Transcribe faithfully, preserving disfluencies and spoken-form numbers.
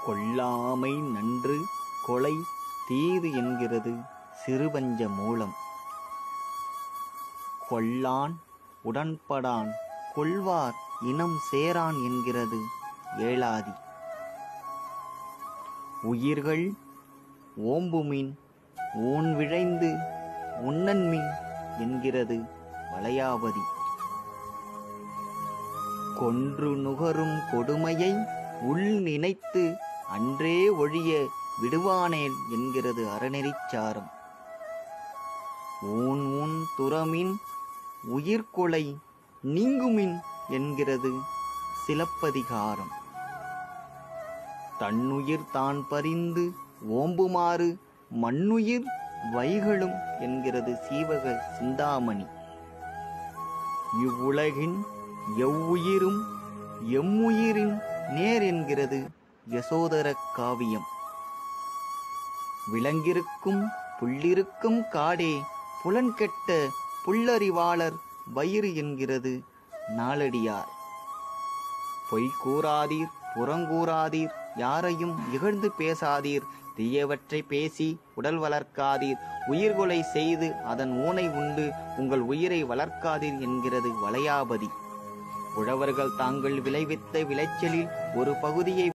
கொல்லாமை நன்று கொலை தீது என்கிறது சிறுபஞ்ச மூலம். கொல்லான் உடன்படான் கொள்வார் இனம் சேரான் என்கிறது ஏழாதி. உயிர்கள் ஓம்புமின் ஊன் விழைந்து உண்ணன்மின் என்கிறது வளையாபதி. கொன்று நுகரும் கொடுமையை உள் நினைத்து அன்றே ஒழிய விடுவானேன் என்கிறது அறநெறிச்சாரம். ஊன் ஊன் துறமின் உயிர்கொலை நீங்குமின் என்கிறது சிலப்பதிகாரம். தன்னுயிர் தான் பறிந்து ஓம்புமாறு மண்ணுயிர் வைகளும் என்கிறது சீவக சிந்தாமணி. இவ்வுலகின் எவ்வுயிரும் எம்முயிரின் நேர் என்கிறது யசோதர காவியம். விலங்கிருக்கும் புள்ளிருக்கும் காடே புலன்கெட்ட புல்லறிவாளர் வயிறு என்கிறது நாலடியார். பொய் கூறாதீர் புறங்கூறாதீர் யாரையும் இகழ்ந்து பேசாதீர் தீயவற்றை பேசி உடல் வளர்க்காதீர் உயிர்கொலை செய்து அதன் ஊனை உண்டு உங்கள் உயிரை வளர்க்காதீர் என்கிறது வளையாபதி. உழவர்கள் தாங்கள் விளைவித்த விளைச்சலில் ஒரு பகுதியை